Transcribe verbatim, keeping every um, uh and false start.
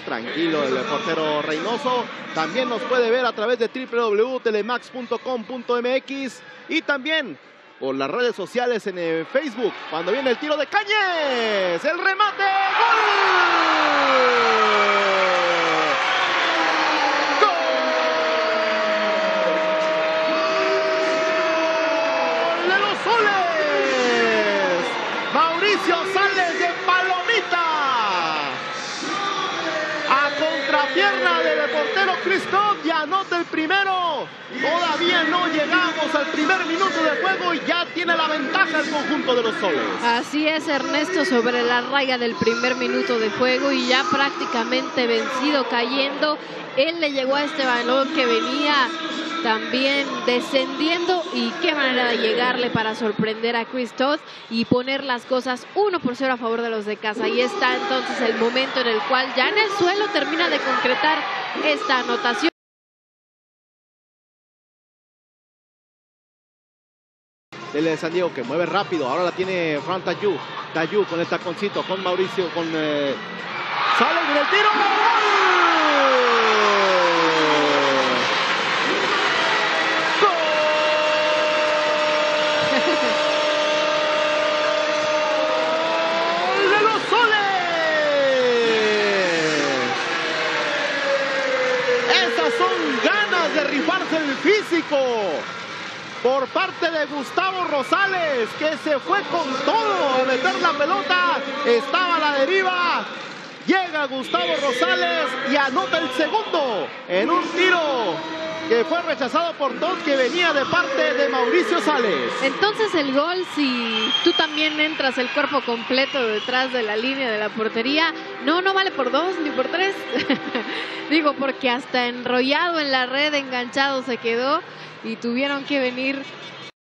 Tranquilo el portero Reynoso. También nos puede ver a través de w w w punto telemax punto com punto m x y también por las redes sociales en el Facebook. Cuando viene el tiro de Cañes, el remate, ¡gol! ¡Gol de los Soles! Mauricio Sales de palomita. Pierna del portero Christoph y anota el primero. Todavía no llegamos al primer minuto de juego y ya tiene la ventaja el conjunto de los Soles. Así es, Ernesto, sobre la raya del primer minuto de juego y ya prácticamente vencido, cayendo. Él le llegó a este balón que venía también descendiendo y qué manera de llegarle para sorprender a Christoph y poner las cosas uno por cero a favor de los de casa. Ahí está entonces el momento en el cual ya en el suelo termina de concretar esta anotación. Del San Diego que mueve rápido, ahora la tiene Fran Tayú, Tayú con el taconcito, con Mauricio, con eh, sale en el tiro. Rifarse el físico por parte de Gustavo Rosales, que se fue con todo a meter la pelota, estaba a la deriva, llega Gustavo Rosales y anota el segundo en un tiro que fue rechazado por dos, que venía de parte de Mauricio Sales. Entonces el gol, si tú también entras el cuerpo completo detrás de la línea de la portería, no, no vale por dos ni por tres. Digo, porque hasta enrollado en la red, enganchado se quedó y tuvieron que venir